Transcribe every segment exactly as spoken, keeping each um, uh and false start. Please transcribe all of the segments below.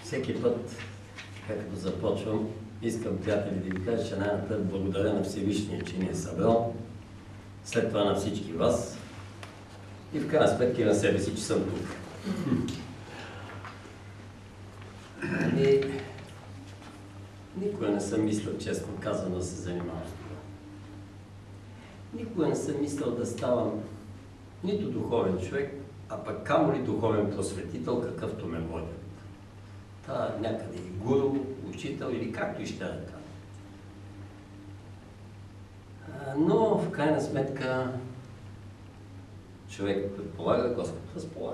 Всеки път, както започвам, искам, приятели, да ви кажа, че най-напред благодаря на Всевишния, че ни е събрал, след това на всички вас и в крайна сметка и на себе си, че съм тук. И никога не съм мислил, честно казано, да се занимавам с това. Никога не съм мислил да ставам нито духовен човек, а пък камо ли духовен просветител, какъвто ме водят. Та някъде и гуру, учител или както и ще да кажа. Но в крайна сметка човек предполага, Господ разполага.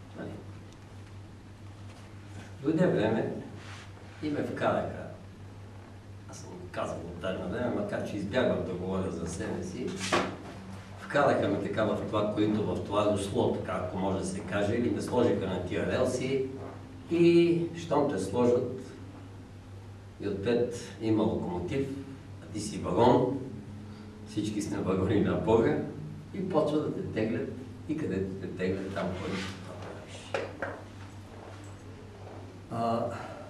Дойде време и ме вкараха. Аз съм казал от дадено време, макар че избягвам да говоря за себе си. Вкараха ме така в това, което в това дошло, така ако може да се каже, или ме сложиха на тия релси и щом те сложат и отпред има локомотив, а ти си вагон, всички сме вагони на Бога и почва да те теглят и където те теглят, там ходиш това правиш. А,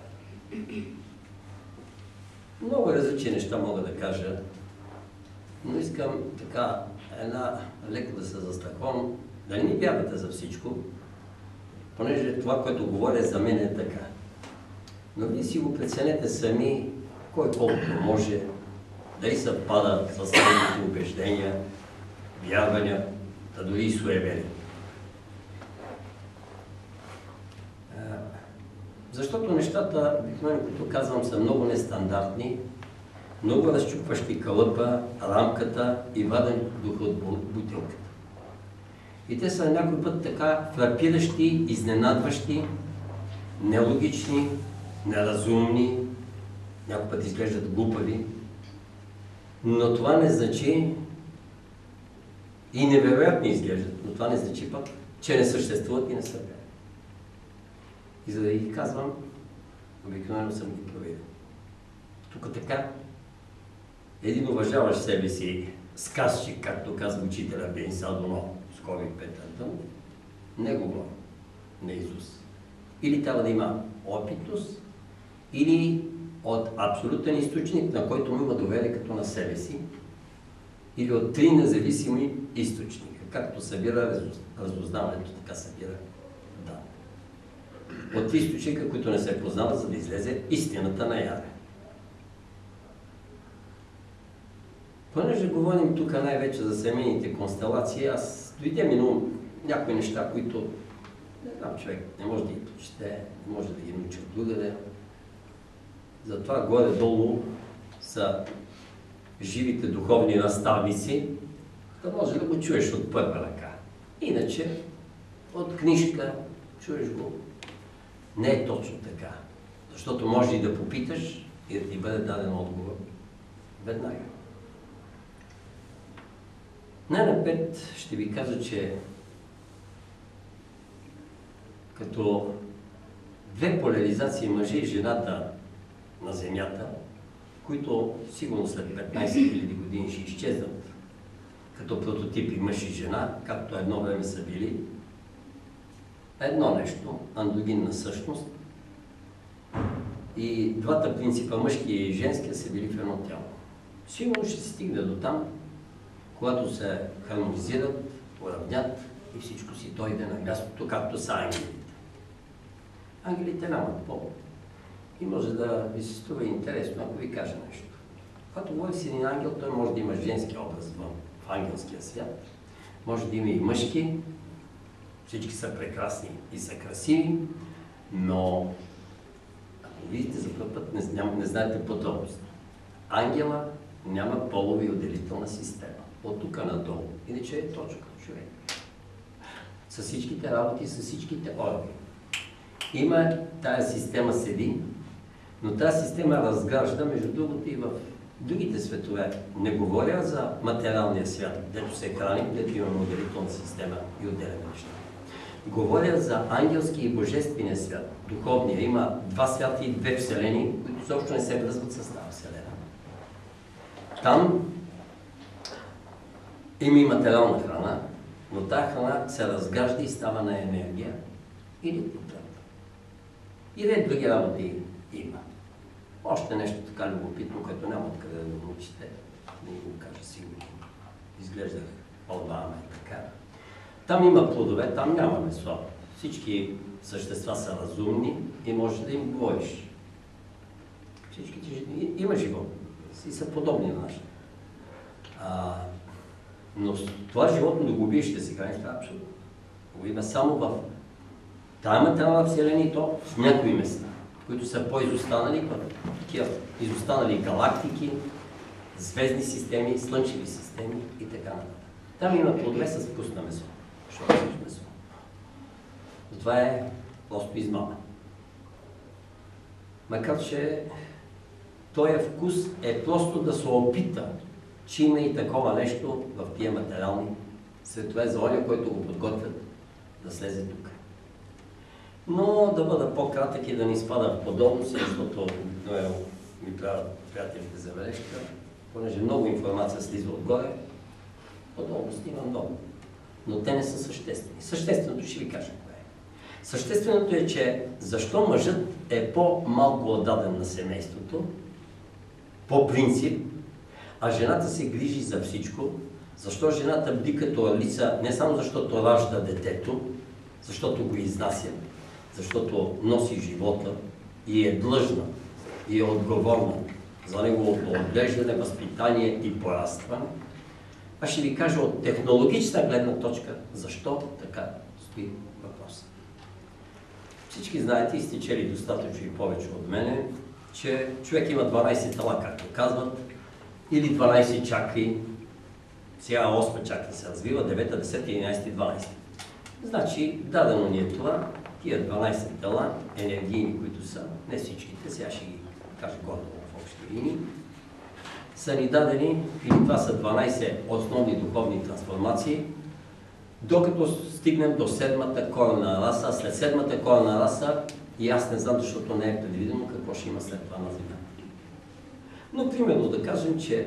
много различни неща мога да кажа, но искам така една леко да се застраховам, да не ми вярвате за всичко, понеже това, което говоря за мен е така. Но вие си го преценете сами, кой колкото може, дали съвпада с своите убеждения, вярвания, да дори и суеверия. Защото нещата, обикновено, които казвам, са много нестандартни, много разчупващи кълъпа, рамката и ваден духа от бутилката. И те са някой път така фрапиращи, изненадващи, нелогични, неразумни, някой път изглеждат глупави, но това не значи и невероятни изглеждат, но това не значи пък, че не съществуват и не са верни. И за да ги казвам, обикновено съм ги проверил. Тук така, един уважаващ себе си сказчик, както казва учителя Бен Садоно, скоби Петър, не го говори на Исус. Или трябва да има опитност, или от абсолютен източник, на който му има доверие като на себе си, или от три независими източника, както събира разузнаването, така събира да. От три източника, които не се познават, за да излезе истината наяве. Понеже говорим тук най-вече за семейните констелации, аз дойде ми на някои неща, които не знам, човек не може да ги прочете, не може да ги научи от другаде. Затова горе-долу са живите духовни наставници, да може да го чуеш от първа ръка. Иначе от книжка чуеш го. Не е точно така. Защото може и да попиташ и да ти бъде даден отговор веднага. Най-напред ще ви кажа, че като две поляризации мъжа и жената на Земята, които сигурно след петнайсет хиляди години ще изчезнат като прототипи мъж и жена, както едно време са били, едно нещо, андрогинна същност, и двата принципа, мъжки и женски, са били в едно тяло. Сигурно ще се стигне до там, когато се хармонизират, уравнят и всичко си дойде на мястото, както са ангелите. Ангелите нямат пол. И може да ви се струва интересно, ако ви кажа нещо. Когато говори си един ангел, той може да има женски образ в ангелския свят, може да има и мъжки, всички са прекрасни и са красиви, но ако видите за първ път, не, не знаете подробност. Ангела няма полова и отделителна система. От тук надолу. Иначе е точно като човек. С всичките работи, с всичките органи. Има, тая система седи, но тази система разгражда, между другото, и в другите светове. Не говоря за материалния свят, дето се храним, дето имаме отделителна система и отделяме неща. Говоря за ангелски и божествения свят, духовния. Има два свята и две вселени, които също не се връзват с тази вселена. Там има и материална храна, но тази храна се разгражда и става на енергия или потреба. И ред други работи има. Още нещо така любопитно, което няма откъде да го научите. Не го кажа сигурно. Изглежда по-бавно е така. Там има плодове, там няма месо. Всички същества са разумни и можеш да им говориш. Всички има живот. И са подобни на нашите. А, но това животно да го убиеш, ще се храниш, това е абсолютно. Го има само в тая материална вселена и то в някои места, които са по-изостанали, такива изостанали галактики, звездни системи, слънчеви системи и така нататък. Там има плодове с вкус на месо. Защото е месо. Това е просто измама. Макар че този вкус е просто да се опита, че има и такова нещо в тия материални светове за оня, който го подготвят да слезе тук. Но да бъда по-кратък и да не изпада в подобности, защото ми правят приятелите забележка, понеже много информация слиза отгоре, подобности има много. Но те не са съществени. Същественото ще ви кажа кое е. Същественото е, че защо мъжът е по-малко отдаден на семейството, по принцип, а жената се грижи за всичко, защо жената бди като лица, не само защото ражда детето, защото го изнася, защото носи живота и е длъжна и е отговорна за неговото отглеждане, възпитание и порастване. Аз ще ви кажа от технологична гледна точка, защо така стои въпрос. Всички знаете и сте чели достатъчно и повече от мене, че човек има дванайсет тела, както казват, или дванайсет чакри, сега осма чакра се развива, девета, десета, единайсета и дванайсета. Значи, дадено ни е това, тия дванайсет тела, енергийни, които са, не всичките, сега ще ги кажа горе в общи линии, са ни дадени, и това са дванайсет основни духовни трансформации, докато стигнем до седмата корена раса. След седмата корена раса, и аз не знам, защото не е предвидено какво ще има след това на Земя. Но, примерно, да кажем, че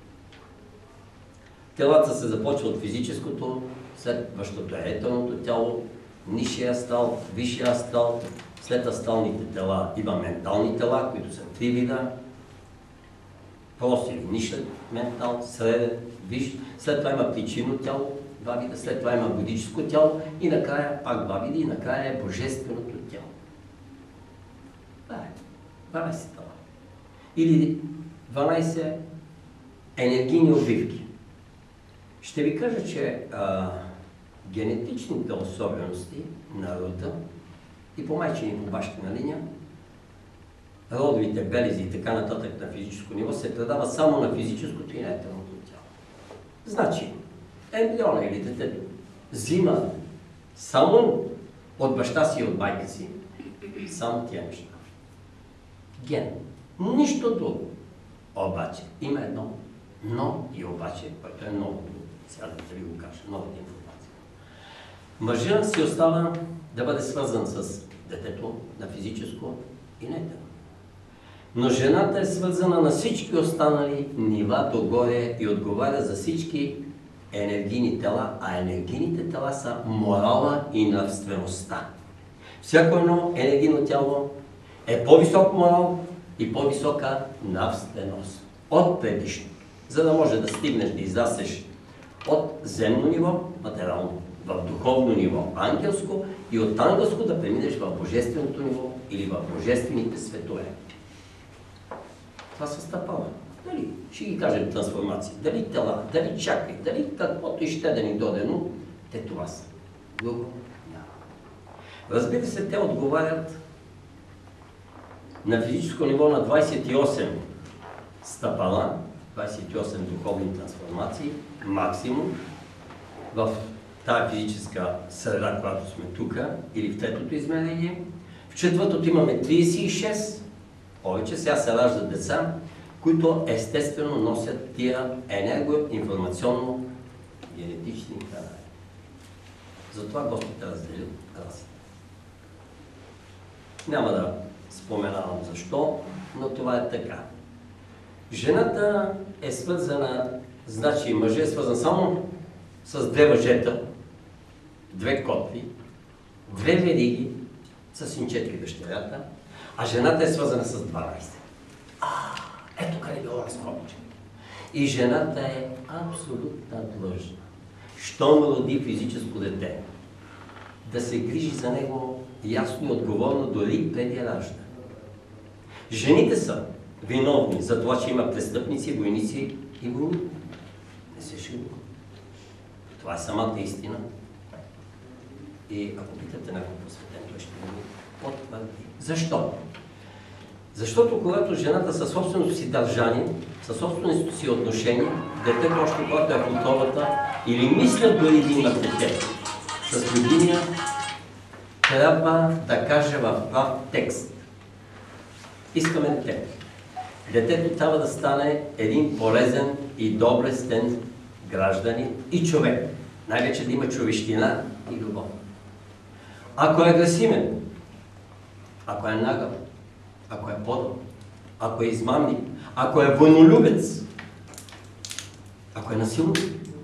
телата се започва от физическото, следващото е етерното тяло, нисшия астал, висшия астал, след асталните тела има ментални тела, които са три вида, прост или нишен ментал, среден, висш, след това има причинно тяло, два вида, след това има будическо тяло и накрая пак два вида и накрая е божественото тяло. Това е дванайсет тела. Или дванайсет енергийни обвивки. Ще ви кажа, че а, генетичните особености на рода и по майчина и по бащина линия, родовите белези и така нататък на физическо ниво се предава само на физическото и на етерното тяло. Значи, ембриона или детето взима само от баща си и от майка си, само тия неща. Ген. Нищо друго. Обаче, има едно но и обаче, което е много друго. Сега да ви го кажа, новата информация. Мъжът си остава да бъде свързан с детето на физическо и на етерно. Но жената е свързана на всички останали нива догоре и отговаря за всички енергийни тела, а енергийните тела са морала и нравствеността. Всяко едно енергийно тяло е по-висок морал и по-висока нравственост от предишното, за да може да стигнеш да израстеш от земно ниво, материално, в духовно ниво, ангелско, и от ангелско да преминеш в божественото ниво или в божествените светове. Това са стъпала. Дали? Ще ги кажем трансформации. Дали тела, дали чакри, дали каквото и ще да ни доде, но те това са. Друго няма. Разбира се, те отговарят на физическо ниво на двайсет и осем стъпала, двайсет и осем духовни трансформации, максимум, в тази физическа среда, която сме тук, или в третото измерение. В четвъртото имаме трийсет и шест, повече, сега се раждат деца, които естествено носят тия енерго-информационно-генетични канали. Затова Господ е разделил расите. Няма да споменавам защо, но това е така. Жената е свързана, значи мъжът е свързан само с две въжета, две котви, две вериги, с син четири дъщерята а жената е свързана с дванайсет. А, ето къде било разходче. И жената е абсолютно длъжна, щом роди физическо дете, да се грижи за него ясно и отговорно, дори преди раждане. Жените са виновни за това, че има престъпници, войници и войни. Не се шегува. Това е самата истина. И ако питате някой посветен, той ще го потвърди. Защо? Защото когато жената със собственото си държание, със собственото си отношение, детето още когато е в готовата или мислят дори да има дете, с любимия, трябва да каже в прав текст. Искаме дете. Детето трябва да стане един полезен и доблестен гражданин и човек. Най-вече да има човещина и любов. Ако е агресивен, ако е нагъл, ако е подъл, ако е измамник, ако е войнолюбец, ако е насилник,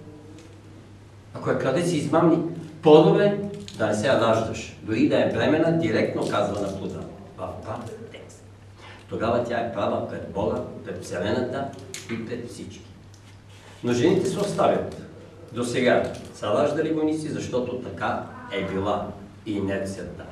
ако е крадец и измамник, по-добре да не се раждаш, дори да е бремена, директно казва на плода. В прав текст. Тогава тя е права пред Бога, пред Вселената и пред всички. Но жените се оставят. До сега са раждали войници, защото така е била и инерцията.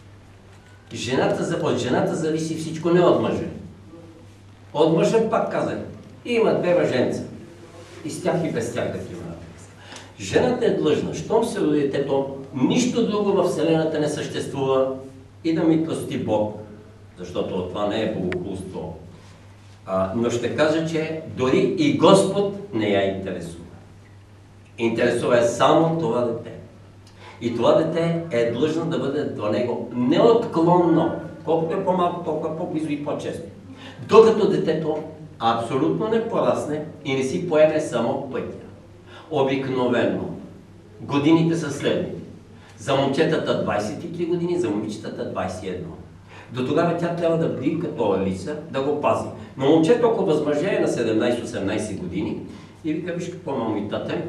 Жената, от жената зависи всичко, не от мъжа. От мъжа, пак казах, има две мъженца. И с тях и без тях такива. Жената е длъжна, щом се роди детето, нищо друго във Вселената не съществува и да ми прости Бог, защото това не е богохулство. А, но ще кажа, че дори и Господ не я интересува. Интересува е само това дете. И това дете е длъжно да бъде до него неотклонно, колкото е по-малко, толкова по-близо и по-често. Докато детето абсолютно не порасне и не си поеме само пътя. Обикновено годините са следни. За момчетата двайсет и три години, за момичетата двайсет и едно. До тогава тя трябва да бди като Алиса, да го пази. Но момчето, ако възмъжее на седемнайсет-осемнайсет години и вика, виж какво, мамо и тате,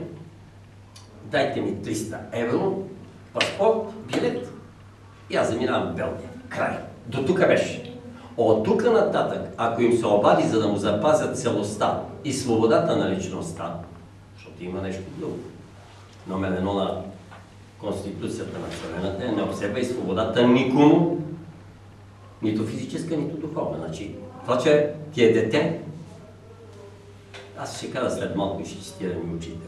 дайте ми триста евро, паспорт, билет и аз заминавам в Белгия. Край. До тук беше. От тук нататък, ако им се обади, за да му запазят целостта и свободата на личността, защото има нещо друго. Номер едно на Конституцията на Вселената е: не обсебвай свободата никому, нито физическа, нито духовна. Значи, това, че ти е дете, аз ще кажа след малко и ще цитирам и учителя.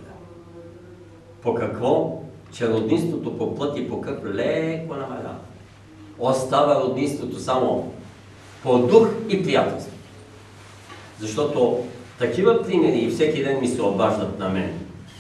По какво? Че роднинството по плът и по кръв леко намалява. Остава роднинството само по дух и приятелство. Защото такива примери и всеки ден ми се обаждат на мен.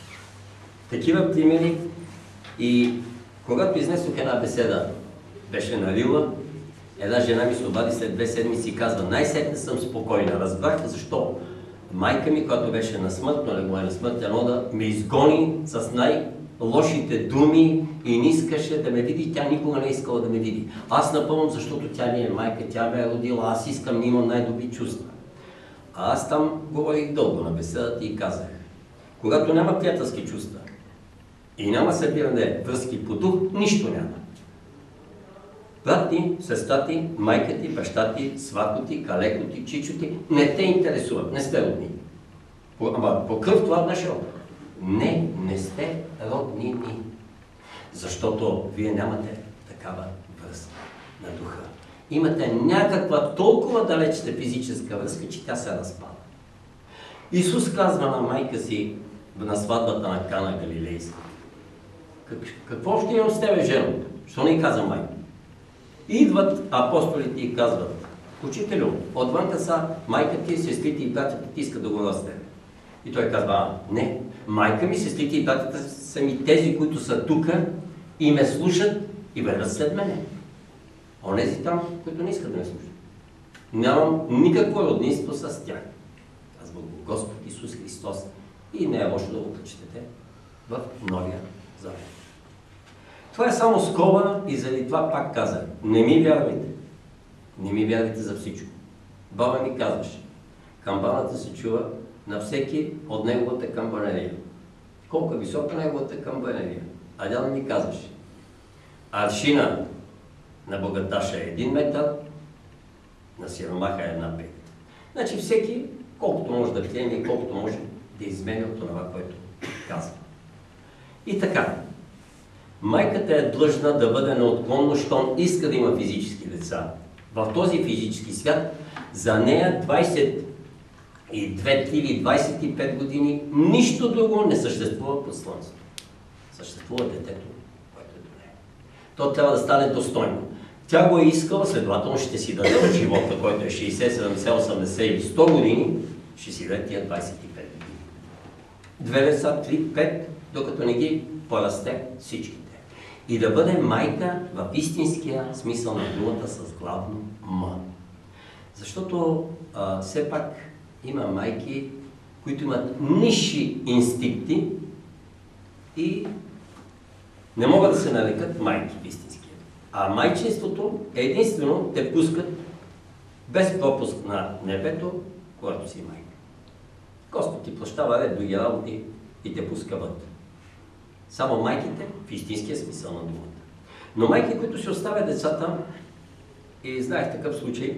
Такива примери и когато изнесох една беседа, беше на Лила, една жена ми се обади след две седмици и казва: най-сетне съм спокойна. Разбрах защо майка ми, която беше на смъртно легло и на смъртен одър, ме изгони с най-лошите думи и не искаше да ме види. Тя никога не искала да ме види. Аз напълно, защото тя ми е майка, тя ме е родила, аз искам да имам най-добри чувства. А аз там говорих дълго на беседата и казах: когато няма приятелски чувства и няма събиране връзки по дух, нищо няма. Брат ти, сестра ти, майка ти, баща ти, свако ти, калеко ти, чичо ти не те интересуват, не сте роднини. Ама по кръв това наше род. Не, не сте роднини. Защото вие нямате такава връзка на духа. Имате някаква толкова далечна физическа връзка, че тя се разпада. Исус казва на майка си на сватбата на Кана Галилейска: какво ще имам с тебе, жено? Що не каза майка? Идват апостолите и казват: учителю, отвънка са майка ти, сестрите и братята ти искат да говорят с тебе. И той казва: а, не, майка ми, сестрите и братята са ми тези, които са тук и ме слушат и вървят след мене. Онези там, които не искат да ме слушат. Нямам никакво роднинство с тях. Казва го Господ Исус Христос. И не е лошо да го прочетете в Новия Завет. Това е само скоба и заради това пак казах: не ми вярвайте. Не ми вярвайте за всичко. Баба ми казваше: камбаната се чува на всеки от неговата камбанерия. Колко е висока неговата камбанерия? А дядо ми казваше: аршина на богаташа е един метър, на сиромаха е една пета. Значи всеки, колкото може да приеме и колкото може да изменя от това, което казва. И така, майката е длъжна да бъде неотклонно, щом иска да има физически деца. В този физически свят за нея двайсет и две или двайсет и пет години нищо друго не съществува под слънцето. Съществува детето, което е до нея. То трябва да стане достойно. Тя го е искала, следователно ще си даде от живота, който е шейсет, седемдесет, осемдесет или сто години, ще си даде тия двайсет и пет години. Две деца, три, пет, докато не ги порасте всичките. И да бъде майка в истинския смисъл на думата с главно М. Защото а, все пак има майки, които имат нисши инстинкти и не могат да се нарекат майки в истинския. А майчинството единствено те пускат без пропуск на небето, когато си майка. Господ ти плащава ред други работи и те пуска вътре. Само майките в истинския смисъл на думата. Но майки, които си оставят децата, и знаех такъв случай,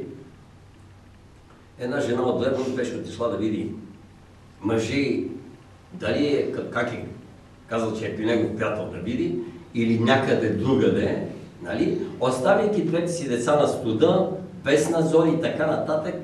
една жена от древност беше отишла да види мъжи, дали е, как е казал, че е при негов приятел да види, или някъде другаде, нали? Оставяйки двете си деца на студа, без надзор и така нататък.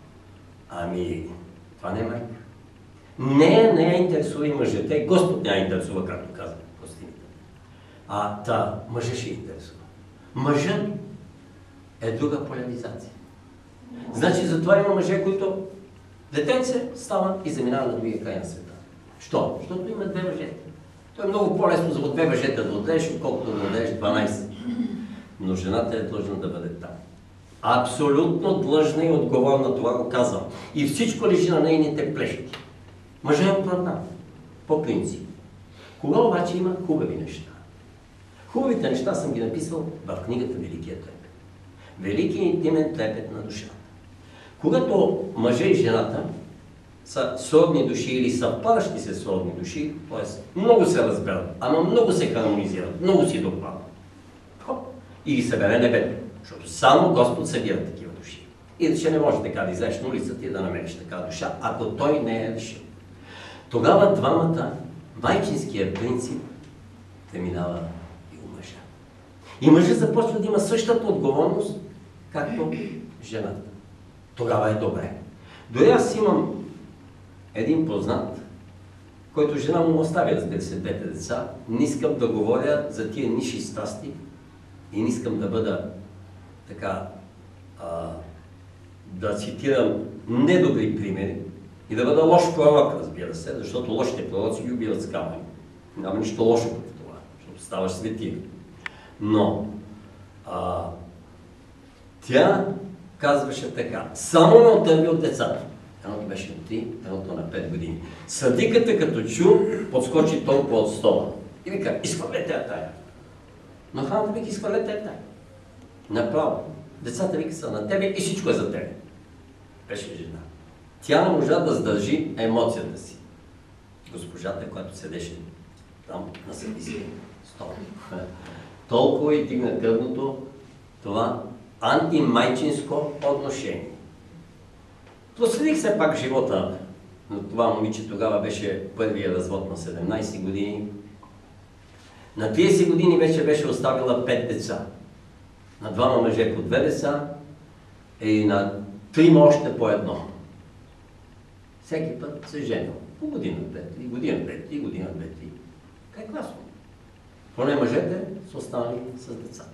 Ами, това не е майка. Не, не я интересува и мъжете. Господ не я интересува, както казва Костините. А та, мъжа ще интересува. Мъжът е друга поляризация. Значи, затова има мъже, които детенце става и заминава на другия край на света. Що? Защото има две мъжета. То е много по-лесно за две мъжета да отдадеш, отколкото да отдадеш дванайсет. Но жената е длъжна да бъде там. Абсолютно длъжна и отговорна, това го казвам. И всичко лежи на нейните плещи. Мъжът е оправдан, по принцип. Кога обаче има хубави неща? Хубавите неща съм ги написал в книгата Великия трепет. Велики интимен трепет на душата. Когато мъжа и жената са сродни души или съвпадащи се сродни души, т.е. много се разбират, ама много се хармонизират, много си допадат. Или събере небето, защото само Господ събира такива души. Иначе не може така да излезеш на улицата и да намериш такава душа, ако Той не е решил. Тогава двамата, майчинския принцип, преминава и у мъжа. И мъжът започва да има същата отговорност, както жената. Тогава е добре. Дори аз имам един познат, който жена му оставя, разбира се, двете деца. Не искам да говоря за тия ниши страсти и не искам да бъда така, а, да цитирам недобри примери и да бъда лош пророк, разбира се, защото лошите пророци ги убиват с камъни. Няма нищо лошо в това, защото ставаш светия. Но а, тя казваше така: само ме отърви от децата. Едното беше на три, едното на пет години. Съдиката като чу, подскочи толкова от стола. И вика: изхвърлете я тая. Но ханата вика: изхвърлете я тая. Направо. Децата вика: са на тебе и всичко е за тебе. Беше жена. Тя не можа да сдържи емоцията си. Госпожата, която седеше там на съдийския стол. Толкова и дигна кръвното това антимайчинско отношение. Проследих се пак живота на това момиче. Тогава беше първия развод на седемнайсет години. На трийсет години вече беше оставила пет деца. На двама мъже по две деца и на трима още по едно. Всеки път се женил. По година, две, три, година, две, три, година, две, три. Как е класно. Поне мъжете са останали с децата.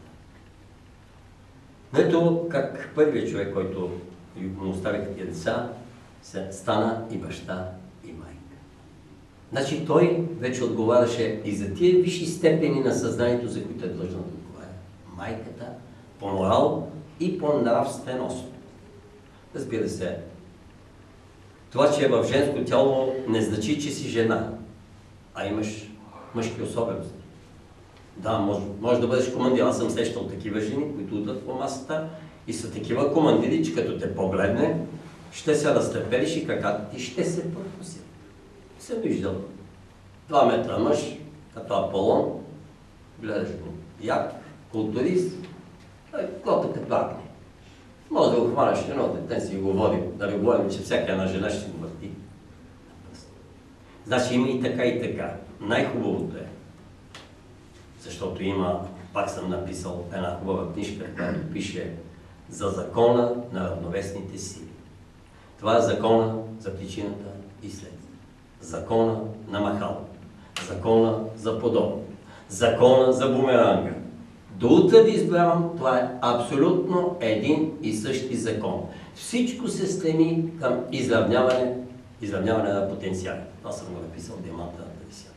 Ето как първият човек, който му оставиха тия деца, се стана и баща, и майка. Значи той вече отговаряше и за тия висши степени на съзнанието, за които е длъжна да отговаря. Майката по морал и по нравственост. Разбира се, това, че е в женско тяло, не значи, че си жена, а имаш мъжки особености. Да, може, може да бъдеш командир. Аз съм срещал такива жени, които удрят по масата и са такива командири, че като те погледне, ще се разтърпелиш и краката ти ще се пропусят. Съм виждал. Два метра мъж, като Аполон, гледаш го. Як, културист, клота като акне. Може да го хванеш едно дете си го води, да не говорим, че всяка една жена ще го върти. Значи има и така и така. Най-хубавото е, защото има, пак съм написал една хубава книжка, която пише за закона на равновесните сили. Това е закона за причината и следствие. Закона на Махал. Закона за подобно. Закона за бумеранга. До утре да избравам, това е абсолютно един и същи закон. Всичко се стреми към изравняване, изравняване на потенциали. Това съм го написал в Диаманта на Търсия.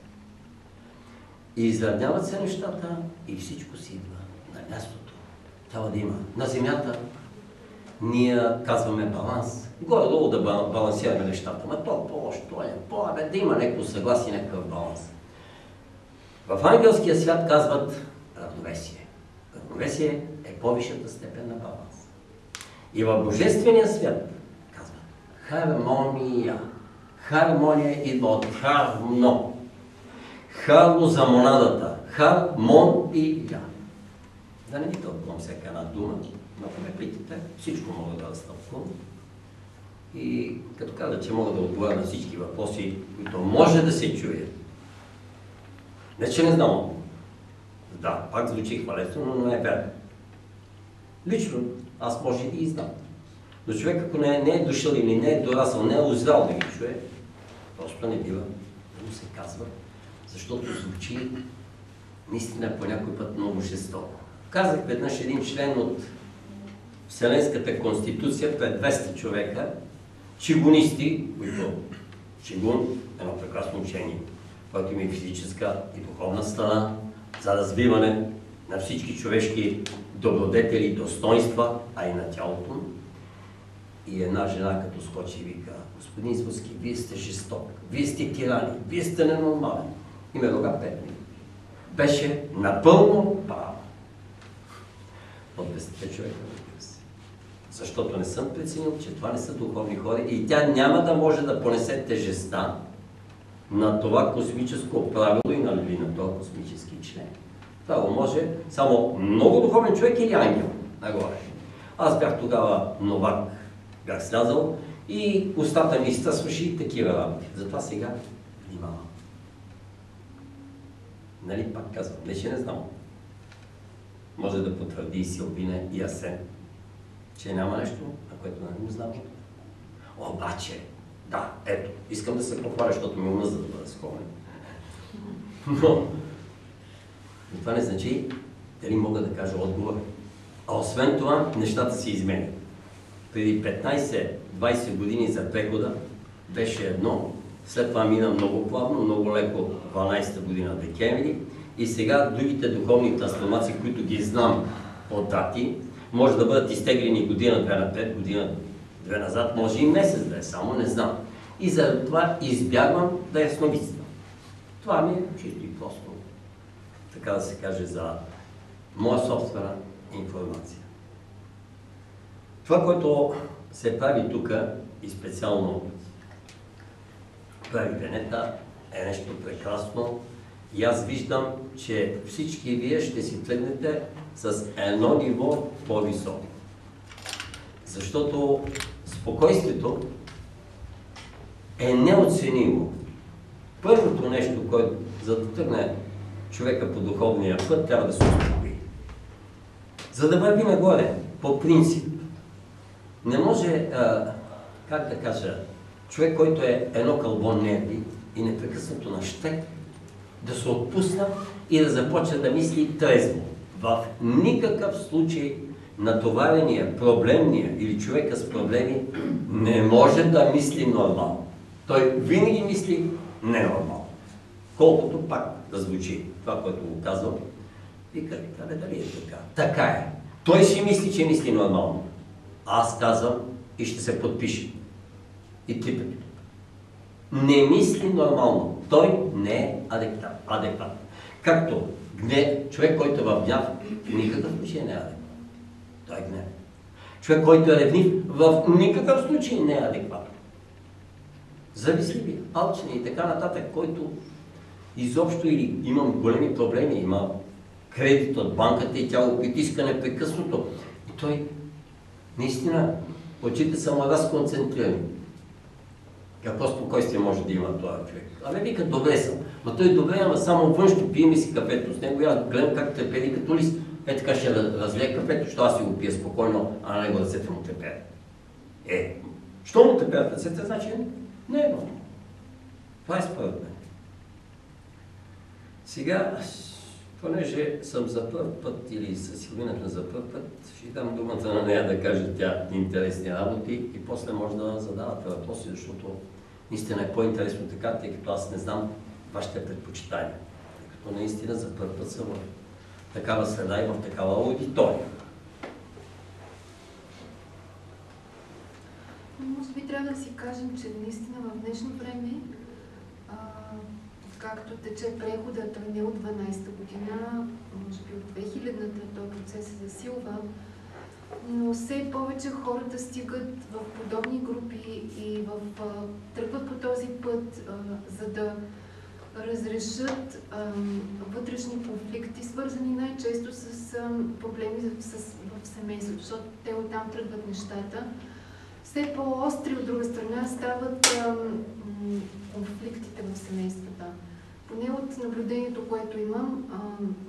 И изравняват се нещата и всичко си идва на мястото. Трябва да има. На Земята ние казваме баланс. Горе-долу да балансираме нещата. Ма то по-лошо, то е по-абе, да има някакво съгласие, някакъв баланс. В ангелския свят казват равновесие. Равновесие е по-висшата степен на баланс. И в божествения свят казват хармония. Хармония идва от хармно. Хармо за монадата. Хармония. Да не ви тълкувам всяка една дума, но ако ме питате, всичко мога да разтълкувам. И като каза, че мога да отговоря на всички въпроси, които може да се чуят. Не, че не знам. Да, пак звучи хвалествено, но не е верно. Лично, аз може и да и знам. Но човек, ако не, не е дошъл или не е дорасъл, не е озрял да ги чуе, просто не бива да му се казва, защото звучи наистина по някой път много жестоко. Казах веднъж един член от Вселенската конституция пред двеста човека, чигунисти, които чигун е едно прекрасно учение, което има и физическа и духовна страна, за развиване на всички човешки добродетели и достоинства, а и на тялото. И една жена като скочи и вика: господин Извоски, вие сте жесток, вие сте тирани, вие сте ненормален. И ме рога пет минути. Беше напълно права. От десетте човека, разбира се. Защото не съм преценил, че това не са духовни хора и тя няма да може да понесе тежестта на това космическо правило и на, на този космически член. Това го може само много духовен човек или ангел нагоре. Аз бях тогава новак, бях слязал и устата ми изтъсваше и такива работи. Затова сега внимавам. Нали, пак казвам, не че не знам. Може да потвърди и Силвина и Асен, че няма нещо, на което не го знам. Обаче, да, ето, искам да се похваля, защото ми умъза да бъда склонен. Но, това не значи дали мога да кажа отговор. А освен това, нещата се изменят. Преди петнайсет-двайсет години за прехода беше едно, след това мина много плавно, много леко дванайсета година декември и сега другите духовни трансформации, които ги знам от дати, може да бъдат изтеглени година, две напред, година, две назад, може и месец да е, само не знам. И за това избягвам да ясновидствам. Това ми е чисто и просто, така да се каже, за моя собствена информация. Това, което се прави тук и специално прави Венета, е нещо прекрасно. И аз виждам, че всички вие ще си тръгнете с едно ниво по-високо. Защото спокойствието е неоценимо. Първото нещо, което за да тръгне човека по духовния път, трябва да се успокои. За да върви нагоре, по принцип, не може, а, как да кажа, човек, който е едно кълбо нерви и непрекъснато на щек, да се отпусна и да започне да мисли трезво. В никакъв случай натоварения, проблемния или човека с проблеми не може да мисли нормално. Той винаги мисли ненормално. Колкото пак да звучи това, което го казвам, вика, абе, дали е така? Така е. Той си мисли, че мисли нормално. Аз казвам и ще се подпише. И три пъти. Не мисли нормално. Той не е адекватен. Както гне, човек, който е в гняв, в никакъв случай не е адекватен. Той е гнев. Човек, който е ревнив, в никакъв случай не е адекватен. Завистливи, алчни и така нататък, който изобщо или имам големи проблеми, има кредит от банката и тя го притиска непрекъснато. И той Наистина, очите са му разконцентрирани. Какво спокойствие може да има този човек? Абе, вика, добре съм. Ма той добре, ама само външно пие ми си кафето с него и аз гледам как трепери като лист. Е, така ще разлее кафето, що аз си го пия спокойно, а на него ръцете му треперят. Е, що му треперят ръцете, значи не е едно. Това е според мен. Сега, понеже съм за първ път или със сигурната за първ път, ще дам думата на нея да каже тя интересни работи и после може да задавате въпроси, защото наистина е по-интересно така, тъй като аз не знам вашите предпочитания. Тъй като наистина за първ път съм в такава среда и в такава аудитория. Може би трябва да си кажем, че наистина в днешно време, а, както тече прехода, той не от дванадесета година, може би от две хилядната, този процес се засилва, но все повече хората стигат в подобни групи и в, а, тръгват по този път, а, за да разрешат а, вътрешни конфликти, свързани най-често с а, проблеми с, в семейството, защото те оттам тръгват нещата. Все по-остри от друга страна стават а, конфликтите в семействата. Поне от наблюдението, което имам, а,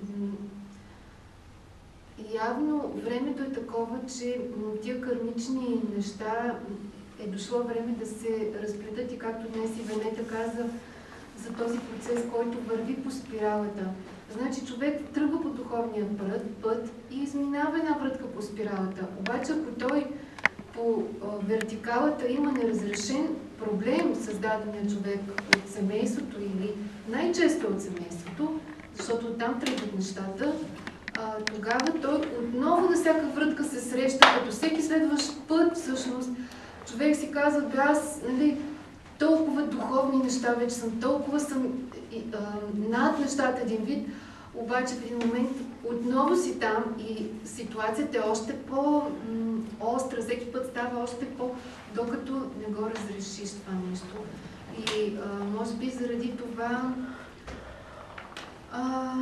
явно времето е такова, че тия кармични неща е дошло време да се разплетат и както днес и Венета каза, за този процес, който върви по спиралата. Значи човек тръгва по духовния път, път и изминава една вратка по спиралата. Обаче ако той по а, вертикалата има неразрешен проблем, създадения човек от семейството или най-често от семейството, защото там тръгват нещата, а, тогава той отново на всяка вратка се среща, като всеки следващ път всъщност човек си казва, бе аз, нали, толкова духовни неща вече съм, толкова съм и, а, над нещата един вид, обаче в един момент отново си там и ситуацията е още по-остра, всеки път става още по, докато не го разрешиш това нещо. И а, може би заради това а,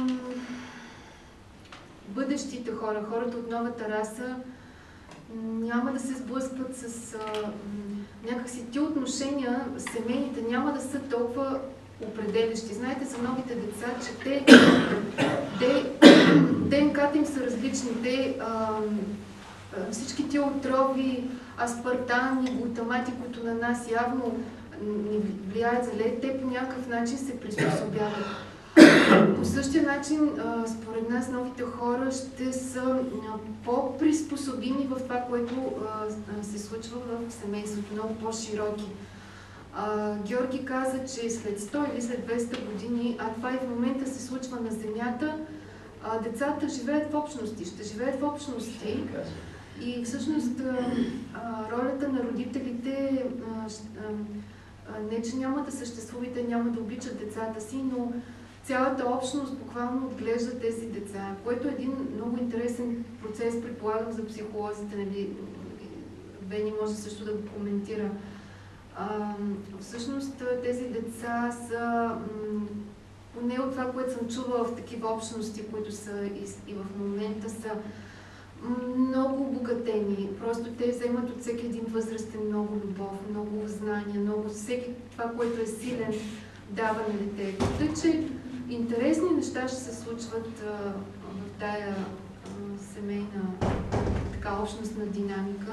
бъдещите хора, хората от новата раса няма да се сблъскват с а, някакси ти отношения, семейните няма да са толкова определящи. Знаете за новите деца, че те, те ДНК-та им са различни. Те, а, всички тия отрови, аспартан и глутамати, които на нас явно ни влияят за лед, те по някакъв начин се приспособяват. По същия начин, според нас, новите хора ще са по-приспособими в това, което се случва в семейството, много по-широки. Георги каза, че след сто или след двеста години, а това и в момента се случва на Земята, децата живеят в общности, ще живеят в общности. И всъщност ролята на родителите не, че няма да съществува и те няма да обичат децата си, но цялата общност буквално отглежда тези деца, което е един много интересен процес, предполагам за психолозите, нали, Вени може също да го коментира. А, всъщност тези деца са, поне от това, което съм чувала в такива общности, които са и, и в момента са много обогатени. Просто те вземат от всеки един възрастен много любов, много знания, много всеки това, което е силен, дава на детето. Тъй, че интересни неща ще се случват а, в тая а, семейна, така общностна динамика.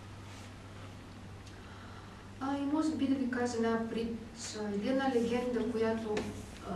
А, и може би да ви кажа една притча, или една легенда, която, а,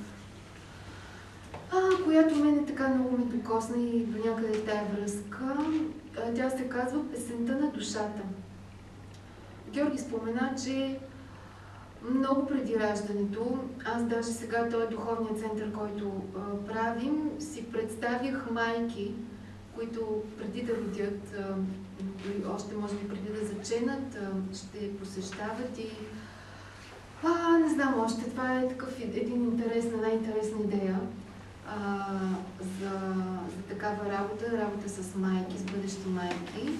а, която мене така много ми докосна и до някъде в тая връзка. А, тя се казва Песента на душата. Георги спомена, че много преди раждането, аз даже сега, този духовният център, който а, правим, си представях майки, които преди да родят, а, още може би преди да заченат, а, ще посещават и а, не знам още, това е такъв един интересна, най-интересна идея а, за, за такава работа, работа с майки, с бъдещи майки.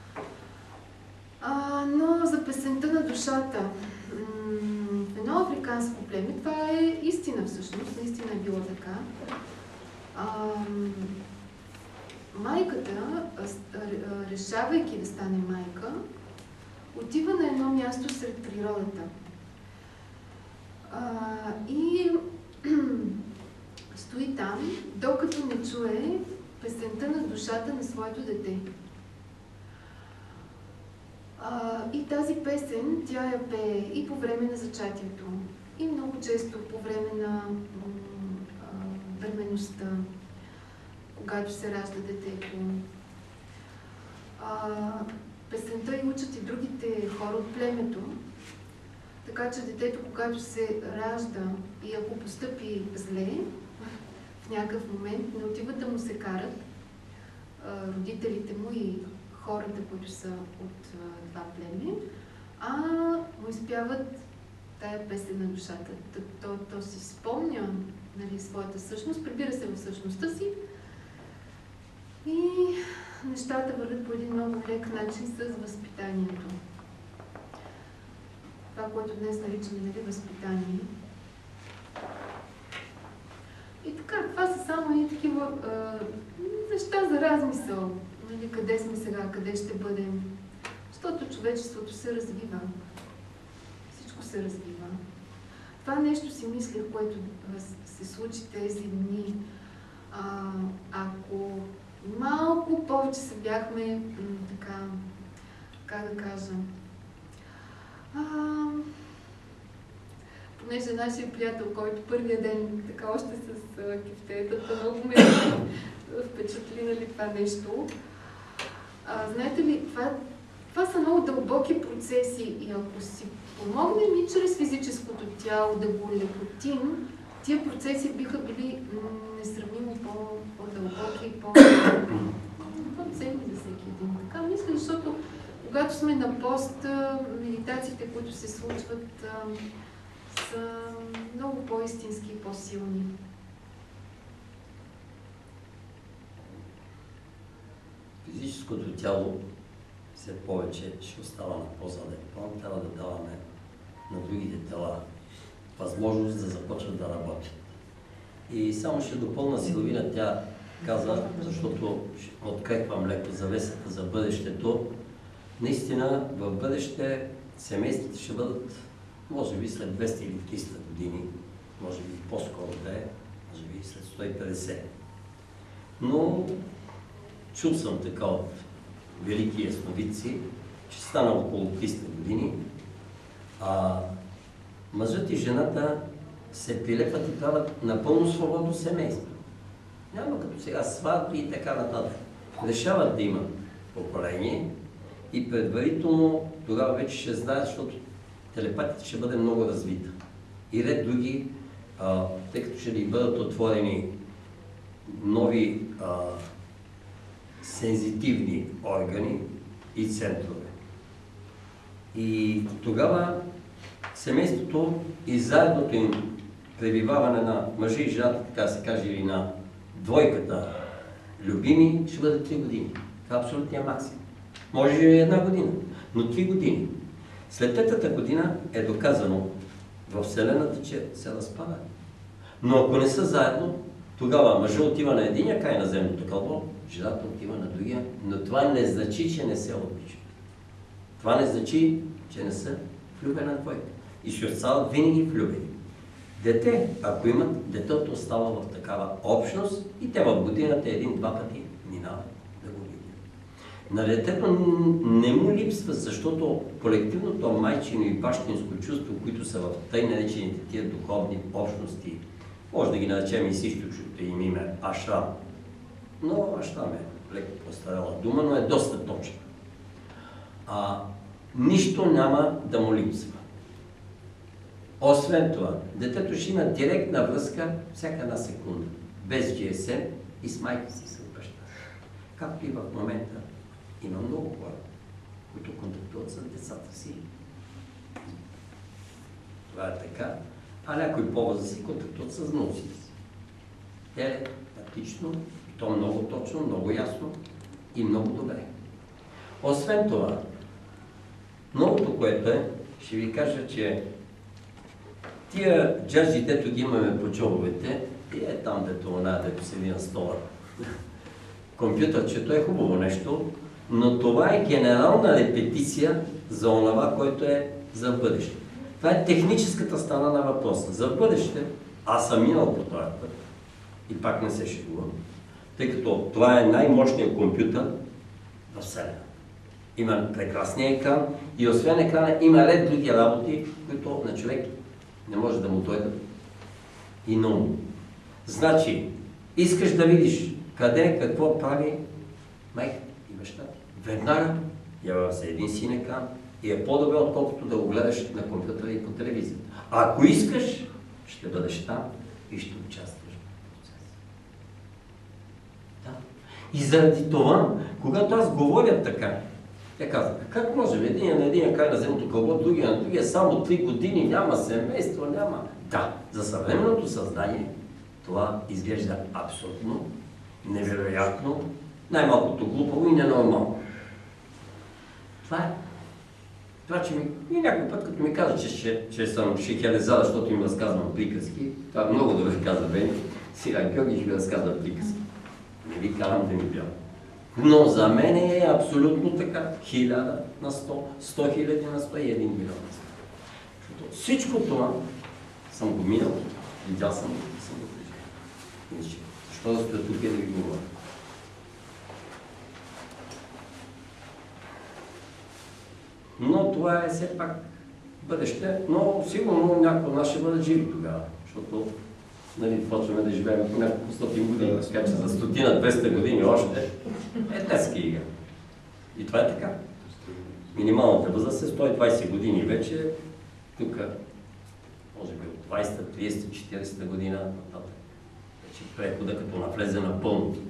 А, но за Песента на душата. В едно африканско племе, това е истина всъщност, наистина е било така. А, майката, решавайки да стане майка, отива на едно място сред природата. А, и стои там, докато не чуе песента на душата на своето дете. А, и тази песен тя я пее и по време на зачатието, и много често по време на бременността, когато се ражда детето. А, песента и учат и другите хора от племето, така че детето, когато се ражда и ако постъпи зле, в някакъв момент не отиват да му се карат а, родителите му и хората, които са от а, това племе, а му изпяват тая песен на душата. То, то, то си спомня, нали, своята същност, прибира се в същността си и нещата вървят по един много лек начин с възпитанието. Това, което днес наричаме, нали, възпитание. И така, това са само и такива а, неща за размисъл. Нали, къде сме сега, къде ще бъдем. Защото човечеството се развива. Всичко се развива. Това нещо си мислех, което се случи тези дни. А, ако малко повече се бяхме, така, как да кажа, а, понеже нашия приятел, който първия ден, така още с кефтетата, много ме впечатли, нали, това нещо. А, знаете ли, това, това са много дълбоки процеси и ако си помогнем и чрез физическото тяло да го лекотим, тия процеси биха били несравнимо по-дълбоки и по-ценни за всеки един. Така мисля, защото когато сме на пост, медитациите, които се случват, са много по-истински и по-силни. Физическото тяло все повече ще остава на по-заден план. Трябва да даваме на другите тела възможност да започват да работят. И само ще допълна Силвина, тя каза, защото открехвам леко завесата за бъдещето. Наистина, в бъдеще семействата ще бъдат, може би, след двеста или триста години, може би по-скоро да е, може би след сто и петдесет. Но чул съм така от велики ясновидци, че стана около триста години, а мъжът и жената се прилепват и правят напълно свободно семейство. Няма като сега сватби и така нататък. Решават да имат поколение и предварително тогава вече ще знаят, защото телепатията ще бъде много развита. И ред други, а, тъй като ще ни бъдат отворени нови а, сензитивни органи и центрове. И тогава семейството и заедното им пребиваване на мъжа и жената, така се каже, или на двойката любими, ще бъде три години. Това е абсолютния максимум. Може и една година, но три години. След третата година е доказано в Вселената, че се разпадат. Но ако не са заедно, тогава мъжът отива на единия край на земното кълбо, жената отива на другия, но това не значи, че не се обичат. Това не значи, че не са влюбена двойка. И ще остават винаги влюбени. Дете, ако имат, детето остава в такава общност и те в годината един-два пъти минават да го видят. На детето не му липсва, защото колективното майчино и бащинско чувство, които са в тъй наречените тия духовни общности, може да ги наречем и източното им име ашрам. Но ашрам е леко постарела дума, но е доста точна. А, нищо няма да му липсва. Освен това, детето ще има директна връзка всяка една секунда, без джи ес ем и с майка си, с баща. Както и в момента има много хора, които контактуват с децата си. Това е така. А някои по-възрастни контактуват с внуците си. Телепатично, то много точно, много ясно и много добре. Освен това, новото, което е, ще ви кажа, че тия джаджи, дето ги имаме по джобовете, и е там, дето она, дето седи на стола. компютърчето е хубаво нещо, но това е генерална репетиция за онова, което е за бъдеще. Това е техническата страна на въпроса. За бъдеще, аз съм минал по този път и пак не се шегувам, тъй като това е най-мощният компютър в Вселената. Има прекрасния екран и освен екрана има ред други работи, които на човек не може да му дойдат и на ум. Значи, искаш да видиш къде, какво прави майка и баща. Веднага явява се един син екран и е по-добре, отколкото да го гледаш на компютъра и по телевизията. А ако искаш, ще бъдеш там и ще участваш в процеса. Да. И заради това, когато аз говоря така, тя казва, как можем един на един край на земното кълбо, другия на другия, само три години, няма семейство, няма... Да, за съвременното съзнание това изглежда абсолютно невероятно, най-малкото глупаво и ненормално. Това е. Това, че ми... И някой път, като ми каза, че, че, че съм шехереза, защото им разказвам приказки, това много добре каза Бени, сега Георги ще ви разказва приказки. Не ви карам да ми бяга. Но за мен е абсолютно така. Хиляда на сто, сто хиляди на сто и един милион. Защото всичко това съм го минал, видял съм и съм го преживял. Защо да стоя тук и да ви говоря? Но това е все пак бъдеще, но сигурно някои от нас ще бъдат живи тогава, защото нали, почваме да живеем по няколко стотин години, така че за стотина, двеста години още е детска игра. И това е така. Минималната възраст е сто и двайсет години вече, тук, може би от двайсета, трийсета, четирийсета година, нататък. Вече прехода като навлезе на пълното.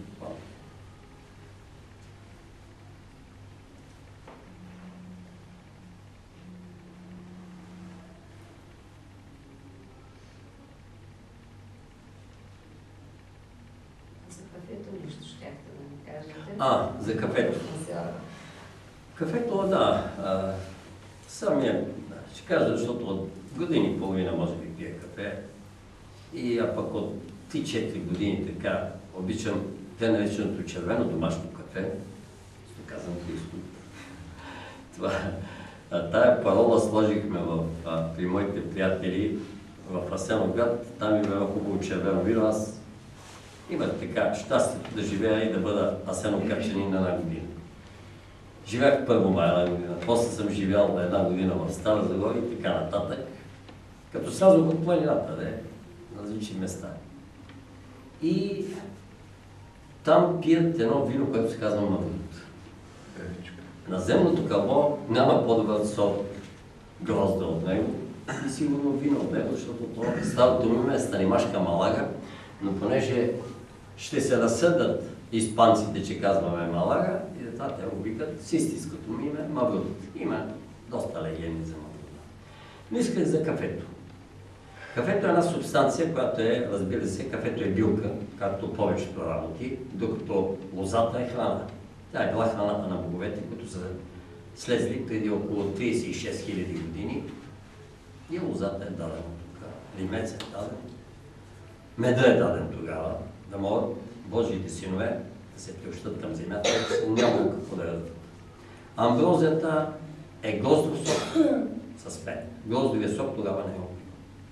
А, за кафето. Кафето, да. А, самия, ще кажа, защото от години и половина може би пия кафе. И а пък от три-четири години така обичам те нареченото червено домашно кафе. Ще казвам христо. Това, а, тая парола сложихме в, а, при моите приятели в Асеновград. Там има хубаво червено вино. Аз имах така щастието да живея и да бъда асеновградчанин на една година. Живеях първо май една година, после съм живял една година в Стара Загора и така нататък, като слязох от планината, да е, на различни места. И там пият едно вино, което се казва Маврут. На земното кълбо няма по-добър сорт грозда от него и сигурно вино от него, защото това старото ми е Старимашка Малага, но понеже ще се разсъдат испанците, че казваме Малага, и затова те го викат с истинското ми име Маврут. Има доста легенди за Маврут. Но исках за кафето. Кафето е една субстанция, която е, разбира се, кафето е билка, както повечето работи, докато лозата е храна. Тя е била храната на боговете, които са слезли преди около трийсет и шест хиляди години. И лозата е дадена тук, лимец е даден, меда е даден тогава, да могат Божиите синове да се приобщат към земята, няма какво да ядат. Амброзията е гроздов сок с пен. Гроздовия сок тогава не е опит.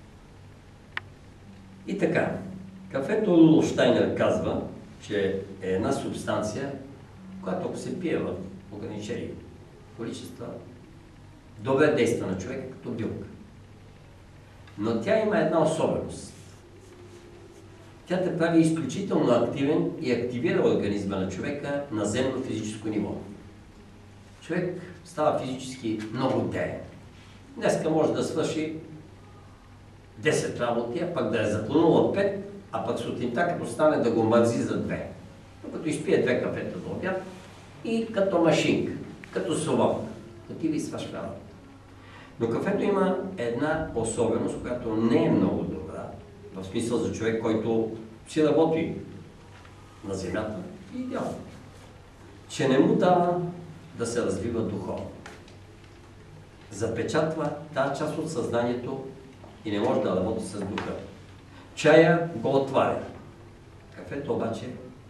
И така, кафето Рудолф Штайнер казва, че е една субстанция, която ако се пие в ограничени количества, добре действа на човека като билка. Но тя има една особеност. Тя те прави изключително активен и активира организма на човека на земно физическо ниво. Човек става физически много деен. Днеска може да свърши десет работи, а пък да е запланува пет, а пък сутринта като стане да го мързи за две. Като изпие две кафета до обяд и като машинка, като совалка. Отива и свършва работа. Но кафето има една особеност, която не е много добра, в смисъл за човек, който си работи на земята, и идеално. Че не му дава да се развива духовно. Запечатва тази част от съзнанието и не може да работи с духа. Чая го отваря. Кафето обаче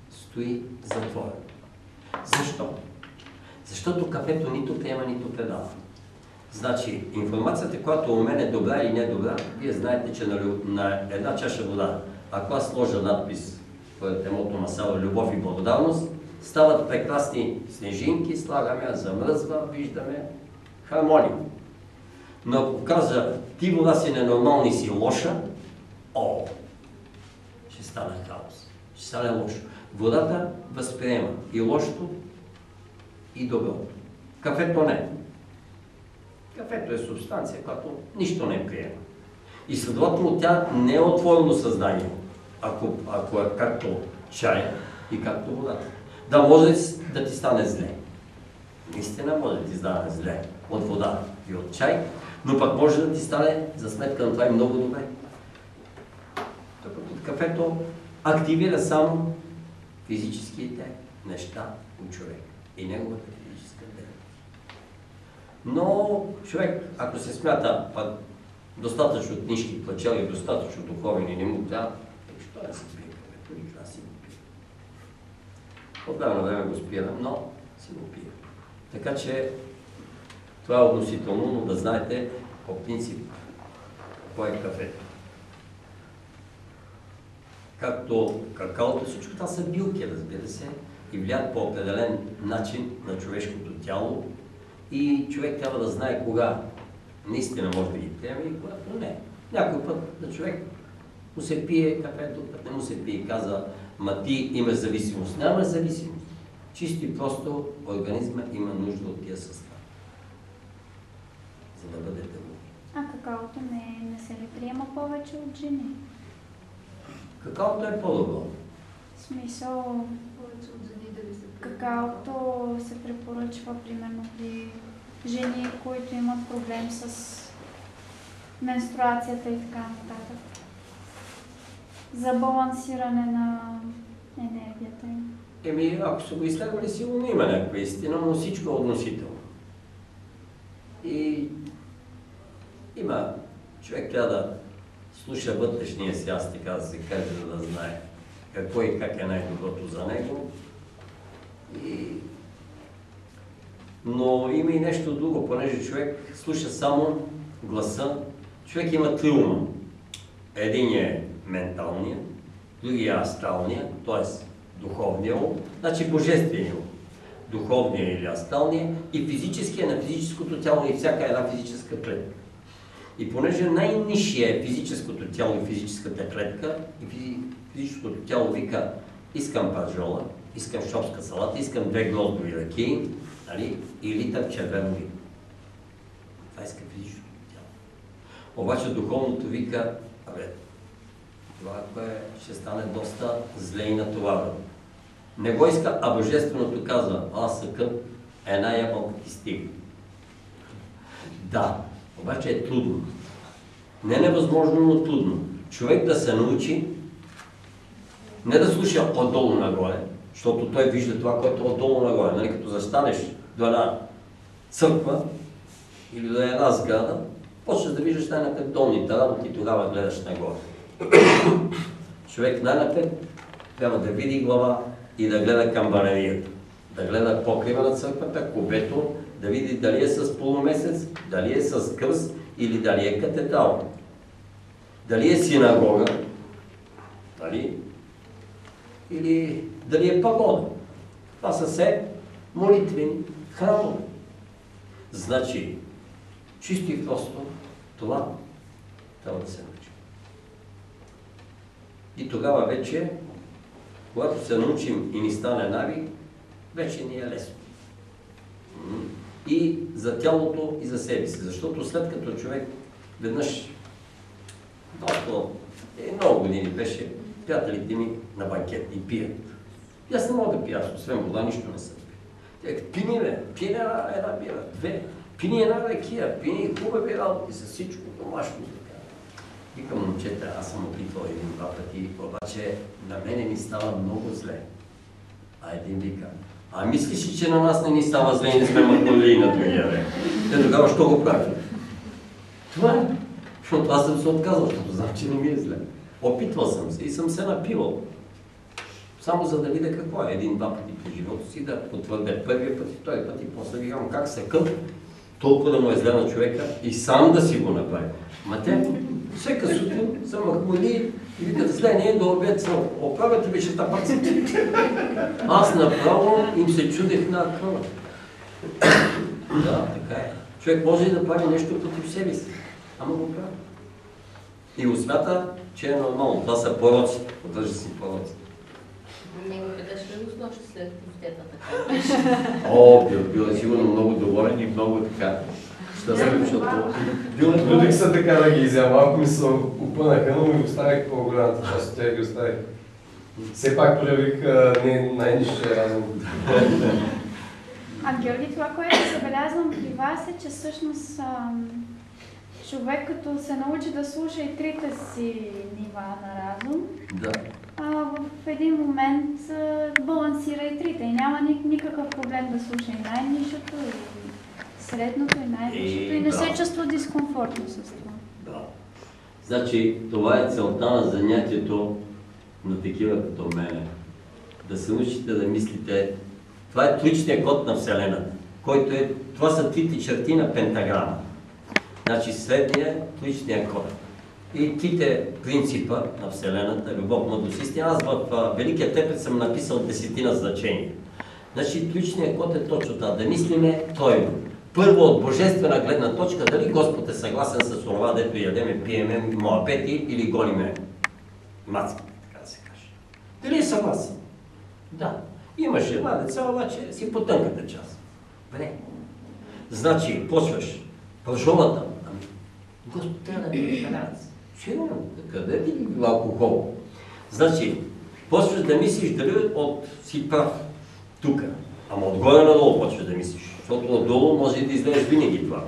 стои затворено. Защо? Защото кафето нито приема, нито предава. Значи, информацията, която у мен е добра или не добра, вие знаете, че на, на една чаша вода, ако аз сложа надпис в темото масала "Любов и благодарност", стават прекрасни снежинки, слагаме, замръзва, виждаме хармония. Но ако каза "ти вода си ненормална и си лоша", о, ще стане хаос, ще стане лошо. Водата възприема и лошото, и доброто. Кафето не. Кафето е субстанция, която нищо не приема. И следователно тя не е отворено съзнание, ако, ако е както чай и както водата. Да може да ти стане зле. Наистина може да ти стане зле от вода и от чай, но пък може да ти стане за сметка на това и много добре. Докато кафето активира само физическите неща от човек и неговата физическа дейност. Но човек, ако се смята пък достатъчно книжки плачел и достатъчно духовен и не му трябва, що да се пие кафето, нищо аз си го пия. От време на време го спирам, но си го пия. Така че това е относително, но да знаете по принцип какво е кафето. Както какаото, всичко това са билки, разбира се, и влияят по определен начин на човешкото тяло и човек трябва да знае кога наистина може да ги приеме и когато не. Някой път на човек му се пие кафето, път не му се пие и каза: "Ма ти имаш зависимост". Няма зависимост. Чисто и просто организма има нужда от тия състави, за да бъде дълго. А какаото не, не се ли приема повече от жени? Какаото е по-добро. В смисъл, Повече от жени да ви се какаото се препоръчва примерно при жени, които имат проблем с менструацията и така нататък. За балансиране на енергията им. Еми, ако са го изследвали, сигурно има някаква истина, но всичко е относително. И има, човек трябва да слуша вътрешния си аз, така да се каже, за да знае какво и как е най-доброто за него. И... Но има и нещо друго, понеже човек слуша само гласа. Човек има три ума. Единият е менталния, другия е астралния, т.е. духовния ум, значи божествения ум. Духовния или астралния и физическия на физическото тяло и всяка една физическа клетка. И понеже най-нисшия е физическото тяло и физическата клетка, и физическото тяло вика: "Искам пържола, искам шопска салата, искам две гроздови ракии, нали, и литър червено вино". Това иска физическото тяло. Обаче духовното вика: "Абе, това кое ще стане доста зле и натоварено". Не го иска, а божественото казва: "Аз съкъм, една ябълка ти стига". Да, обаче е трудно. Не е невъзможно, но трудно. Човек да се научи не да слуша отдолу нагоре, защото той вижда това, което е отдолу нагоре. Нали, като застанеш до една църква или до една сграда, почнеш да виждаш най-напред долните работи и тогава гледаш нагоре. Човек най-напред трябва да види глава и да гледа камбанерията, да гледа покрива на църквата, кубето, да види дали е с полумесец, дали е с кръст или дали е катедрал. Дали е синагога, дали, или дали е пагода. Това са все молитвени храмове. Значи, чисто и просто, това трябва да се научи. И тогава вече, когато се научим и ни стане навик, вече ни е лесно. И за тялото, и за себе си. Защото след като човек веднъж, доста, е, много години беше, приятелите ми на банкет и пият. И аз не мога да пия, освен вода, нищо не съм пил. Те пини, бе, пини една, една бира, две, пини една ракия, пини хубави работи с всичко, домашно. Викам: "Момчета, аз съм опитвал един-два пъти, обаче на мене ми става много зле". А един вика: "А мислиш ли, че на нас не ни става зле и не сме мъртвали на другия век?" Те тогава що го прави? Това е. Защото аз съм се отказал, защото знам, че не ми е зле. Опитвал съм се и съм се напивал. Само за да видя какво е. Един-два пъти по живота си да потвърдя първия път и втори път и после викам как се къп, толкова да му е зле на човека и сам да си го направи. Ма те всека сутрин са махмули и викат зле, ние до обед са оправят и вечерта пак са. Аз направо им се чудех на акъла. Да, така е. Човек може и да прави нещо против себе си, ама го прави. И го смята, че е нормално. Това са пороци, поддържа си пороци. Не го питаш ли го снощи след пустета така? О, бил, бил е сигурно много доволен и много така. Щастлив, защото... Трудих се така да ги изя, малко ми се опънаха, но ми оставих по-голямата част от тях ги оставих. Все пак проявих не най-низшия разум. А Георги, това, което забелязвам при вас е, че всъщност ам, човек като се научи да слуша и трите си нива на разум, Да. а, в един момент а, балансира и трите и няма ни, никакъв проблем да слуша и най-нишето, и средното, и най-висшето, и не да. се чувства дискомфортно с това. Да. Значи, това е целта на занятието на такива като мене. Да се научите да мислите. Това е тричният код на Вселената, който е, това са трите черти на пентаграма. Значи средният тричният код. И трите принципа на Вселената, любов, мъдрост, истина. Аз в а, Великия Тепет съм написал десетина значения. Значи тричният код е точно това, да мислиме тройно. Първо от божествена гледна точка, дали Господ е съгласен с това, дето ядеме, пиеме, моапети или голиме мацки, така да се каже. Дали е съгласен? Да. Имаш една деца, обаче си по тънката част. Бре. Значи, почваш пържолата. Ами, Господ трябва да ми вегетарианец. Сигурно, къде ти бил алкохол? Значи, почваш да мислиш дали от си прав тук, ама отгоре надолу почваш да мислиш. Защото отдолу може да излезеш винаги това.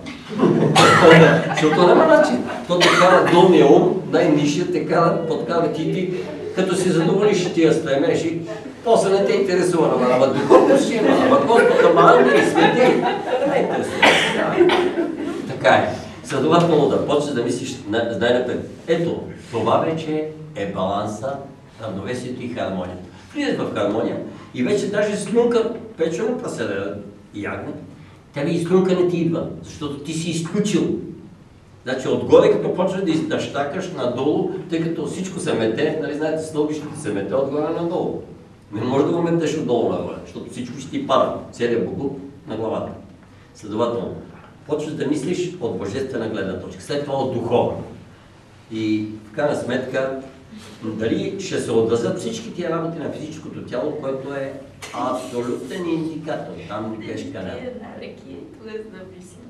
Защото няма начин. То те кара долния ум, най-нишия те кара, подкава ти ти, като си задоволиш тия стремежи, после не те интересува, ама духовно си има, ама Господ, ама ангели, свети. Не интересува. Така е. Следователно да почнеш да мислиш най-напред. Ето, това вече е баланса, равновесието и хармонията. Влизаш в хармония и вече даже слюнка, печено праседа и ягне, тебе и слюнка не ти идва, защото ти си изключил. Значи отгоре, като почваш да изтащакаш надолу, тъй като всичко се мете, нали знаете, стълбището се мете отгоре надолу. Не може да го метеш отдолу нагоре, защото всичко ще ти пада, целият богут на главата. Следователно, почваш да мислиш от божествена гледна точка, след това от духовна. И в крайна сметка, дали ще се отразят всички тия работи на физическото тяло, което е абсолютен индикатор. Там не грешка няма. Реки, това е зависимо.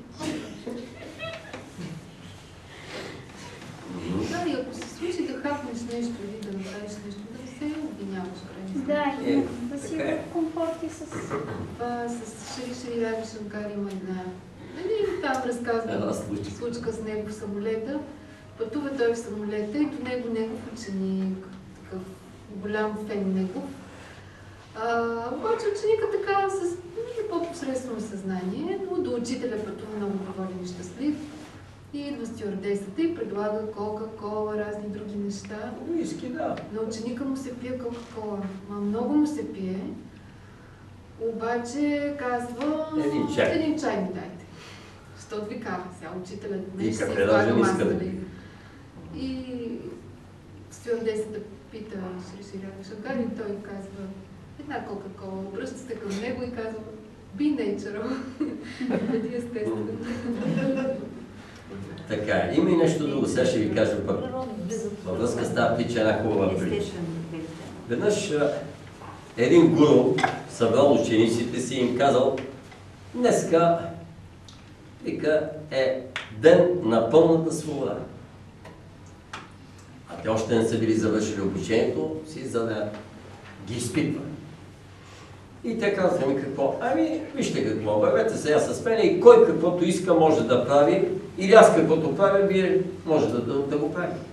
Да, и ако се случи да хапнеш нещо или да направиш нещо, да не се обвиняваш крайни. Да, Е, и да си така е. в комфорт и с... Това с Шри Шри Рави Шанкар има една. Нали, там разказва Една случка. случка с него в самолета. Пътува той в самолета и до него негов ученик, такъв голям фен негов. А, обаче ученика така с нали, по-посредствено съзнание, но до учителя пътува много доволен и щастлив. И идва стюардесата и предлага кока-кола, разни други неща. Уиски, да. На ученика му се пие кока-кола. Ма много му се пие. Обаче казва... Един чай. Един чай ми дайте. Защото ви казва сега учителят. И капеда не иска да. И стюардесата пита Шри Шри Рави Шанкар и той казва една кока-кола. Обръща се към него и казва be natural. Бъди естествен. Така е. Има и нещо друго. Сега ще ви кажа пък. Във връзка с тази притча една хубава притча. Веднъж един гуру събрал учениците си и им казал, днеска вика, е ден на пълната свобода. А те още не са били завършили обучението си, за да ги изпитват. И те казаха ми какво? Ами, вижте какво, бъдете сега с мен и кой каквото иска може да прави, или аз каквото правя, вие може да, да, да го прави.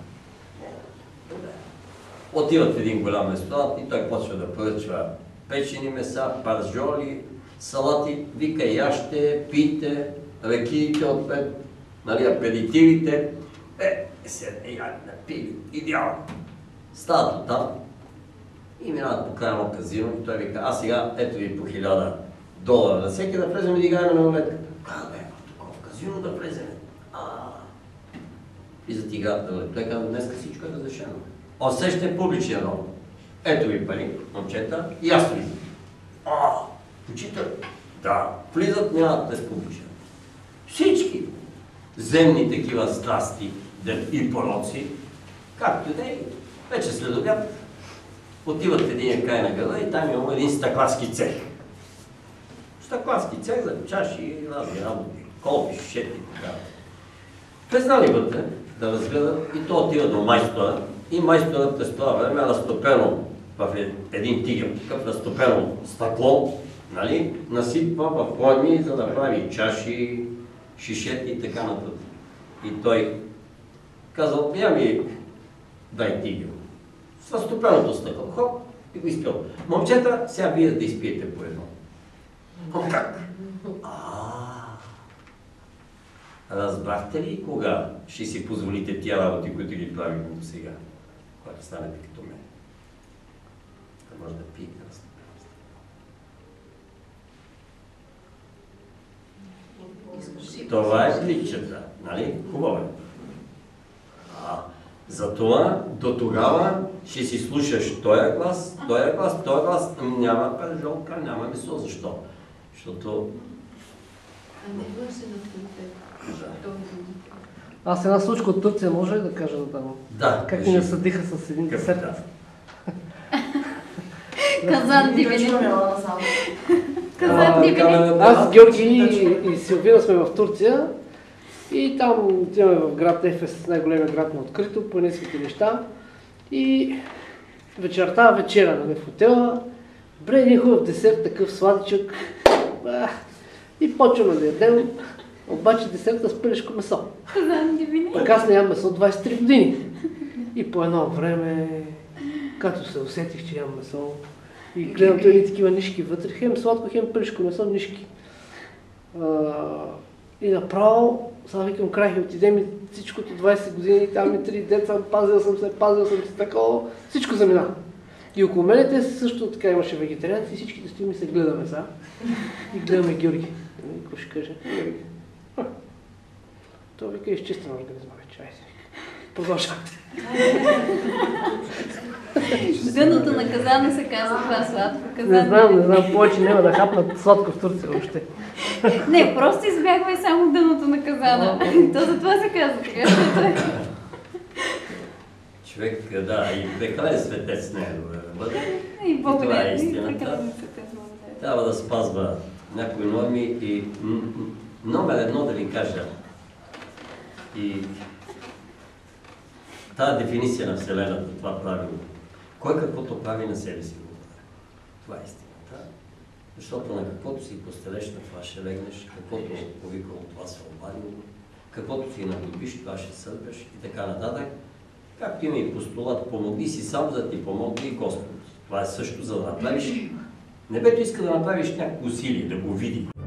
Отиват в един голям ресторант и той почва да поръчва печени меса, паржоли, салати, вика яще, пийте, рекиите отпред, нали, аперитивите. Е, се, я напили, идеално. Стават оттам И минават по края на казино и той вика, а сега ето ви по хиляда долара на всеки да влезем и да играем на рулетка. Казва, бе, тук в казино да влезем. А. И за играят на рулетка. Той казва, днес всичко е разрешено. Усеща публичен род. Ето ви пари, момчета, и аз влизам. А, учител. Да, влизат, нямат без публичен. Всички земни такива страсти и пороци, както и да е, вече след обяд, отиват в един край на града и там имаме един стъкларски цех. Стъкларски цех за чаши и разни работи, колби, шишети и така. Признали вътре да разгледат и то отива до майстора и майсторът през това време е разтопено в един тигър, такъв разтопено стъкло, нали, насипва в плойми, за да прави чаши, шишети и така нататък. И той казал, я ми дай тигър. С разтопеното стъкло, хоп, и го изпил. Момчета, сега вие да изпиете по едно. Но как? Разбрахте ли кога ще си позволите тия работи, които ги правим до сега, когато станете като мен? Да може да пиете разтопеност. Това е притчата, нали? Хубаво е. Затова до тогава ще си слушаш този глас, този глас, този глас, няма пържолка, няма месо. Защо? Защото... А не външен авторитет. Аз една случка от Турция може ли да кажа да дам? Да. Как ни насъдиха с един десерт? Казан дивини. Казан дивини. Аз, Георги и, и Силвина сме в Турция и там отиваме в град Ефес, най-големия град на открито, по едни светилища. И вечерта, вечера, нали, в хотела, бре един хубав десерт, такъв сладичък. И почваме да ядем, обаче десерта с пилешко месо. Казан дивини. Пък аз не ям месо двайсет и три години. И по едно време, като се усетих, че ям месо, и гледам едни такива нишки вътре, хем сладко, хем пилешко месо, нишки. А, и направо, сега викам край, отидем и всичкото двайсет години, там и три деца, пазил съм се, пазил съм се, такова, всичко замина. И около мене те също така имаше вегетарианци и всичките стоим и се гледаме сега. И гледаме Георги. Какво ще каже? Георги. Той вика, изчистен организма вече, айде. Продължавайте. Дъното на казана се казва това сладко. Казан. Не знам, не знам, повече няма да хапнат сладко в Турция въобще. Не, просто избягвай само дъното на казана. То за това се казва така. Човек, да, и прекрасен светец не е да бъде. И Бог това е е истината. Трябва да спазва някои норми и номер едно да ви кажа. И тази дефиниция на Вселената, това правило. Кой каквото прави на себе си го прави. Това е истината. Защото на каквото си постелеш, на това ще легнеш, каквото повикало, това се обадило, каквото си надобиш, това ще сърбеш и така нататък. Както има и постулат, помогни си сам, за да ти помогне и Господ. Това е също за да направиш. Небето иска да направиш някакво усилие, да го види.